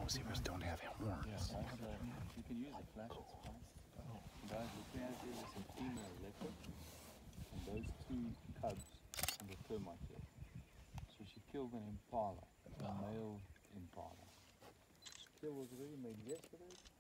No, zebras don't have horns. Yeah, you can use a flash, it's fine. Guys, what we have here is some female leopard, and those two cubs and the termite here. So she killed an impala, a male impala. Kill was already made yesterday.